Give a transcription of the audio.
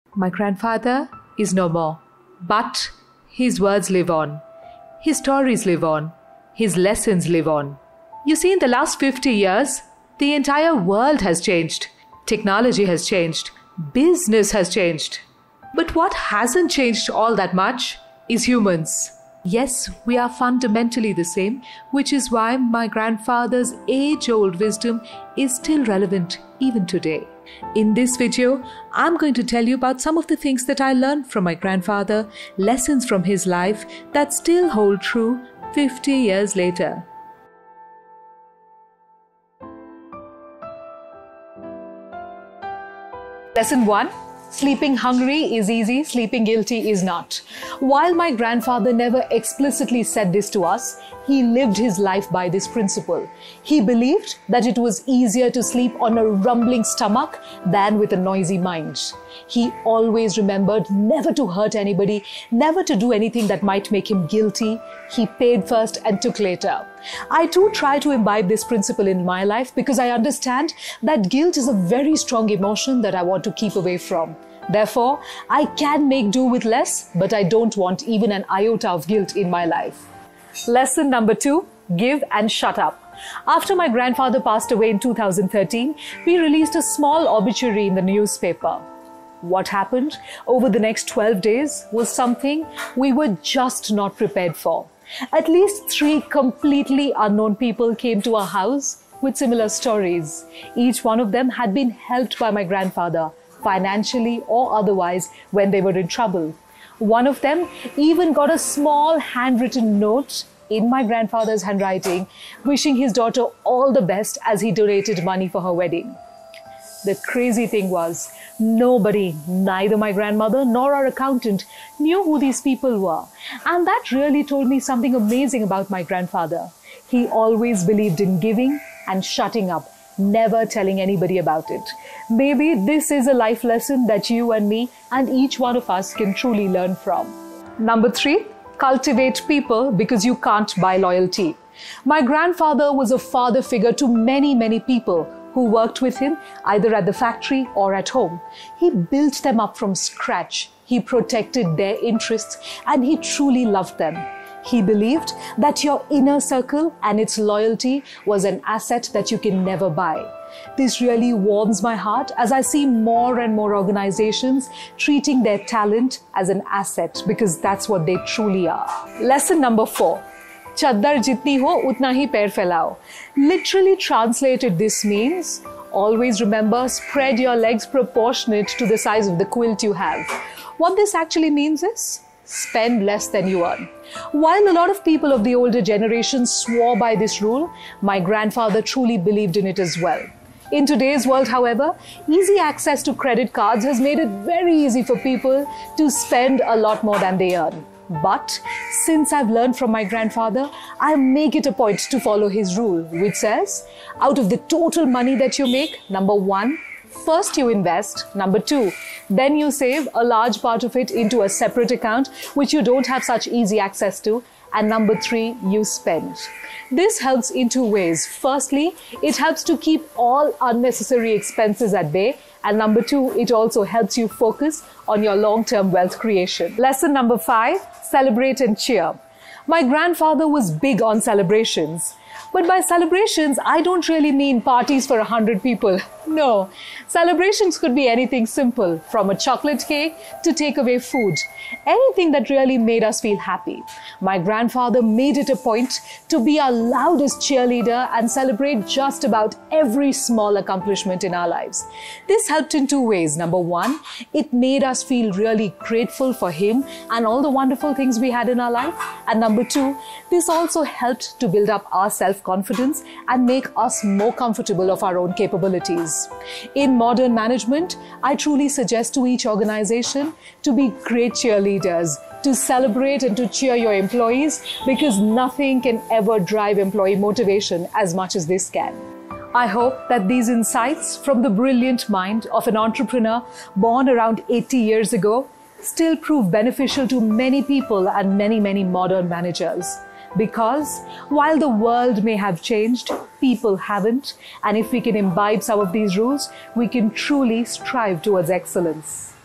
My grandfather is no more, but his words live on, his stories live on, his lessons live on. You see, in the last 50 years, the entire world has changed. Technology has changed. Business has changed. But what hasn't changed all that much is humans. Yes, we are fundamentally the same, which is why my grandfather's age-old wisdom is still relevant even today. In this video, I'm going to tell you about some of the things that I learned from my grandfather, lessons from his life that still hold true 50 years later. Lesson 1. Sleeping hungry is easy, sleeping guilty is not. While my grandfather never explicitly said this to us, he lived his life by this principle. He believed that it was easier to sleep on a rumbling stomach than with a noisy mind. He always remembered never to hurt anybody, never to do anything that might make him guilty. He paid first and took later. I too try to imbibe this principle in my life because I understand that guilt is a very strong emotion that I want to keep away from. Therefore, I can make do with less, but I don't want even an iota of guilt in my life. Lesson number 2, give and shut up. After my grandfather passed away in 2013, we released a small obituary in the newspaper. What happened over the next 12 days was something we were just not prepared for. At least 3 completely unknown people came to our house with similar stories. Each one of them had been helped by my grandfather, financially or otherwise, when they were in trouble. One of them even got a small handwritten note in my grandfather's handwriting, wishing his daughter all the best as he donated money for her wedding. The crazy thing was, nobody, neither my grandmother nor our accountant, knew who these people were. And that really told me something amazing about my grandfather. He always believed in giving and shutting up, never telling anybody about it. Maybe this is a life lesson that you and me and each one of us can truly learn from. Number 3, cultivate people because you can't buy loyalty. My grandfather was a father figure to many people who worked with him either at the factory or at home. He built them up from scratch. He protected their interests and he truly loved them. He believed that your inner circle and its loyalty was an asset that you can never buy. This really warms my heart as I see more and more organizations treating their talent as an asset because that's what they truly are. Lesson number 4. Chaddar jitni ho utna hi pair phailao. Literally translated, this means always remember, spread your legs proportionate to the size of the quilt you have. What this actually means is spend less than you earn. While a lot of people of the older generation swore by this rule, my grandfather truly believed in it as well. In today's world, however, easy access to credit cards has made it very easy for people to spend a lot more than they earn. But since I've learned from my grandfather, I make it a point to follow his rule, which says, out of the total money that you make, number 1, first you invest, number 2, then you save a large part of it into a separate account which you don't have such easy access to, and number 3, you spend. This helps in 2 ways. Firstly, it helps to keep all unnecessary expenses at bay, and number 2, it also helps you focus on your long-term wealth creation. Lesson number 5, celebrate and cheer. My grandfather was big on celebrations. But by celebrations, I don't really mean parties for 100 people. No, celebrations could be anything simple, from a chocolate cake to takeaway food. Anything that really made us feel happy. My grandfather made it a point to be our loudest cheerleader and celebrate just about every small accomplishment in our lives. This helped in 2 ways. Number 1, it made us feel really grateful for him and all the wonderful things we had in our life. And number 2, this also helped to build up our self-confidence and make us more comfortable of our own capabilities. In modern management, I truly suggest to each organization to be great cheerleaders, to celebrate and to cheer your employees because nothing can ever drive employee motivation as much as this can. I hope that these insights from the brilliant mind of an entrepreneur born around 80 years ago still prove beneficial to many people and many modern managers. Because while the world may have changed, people haven't. And if we can imbibe some of these rules, we can truly strive towards excellence.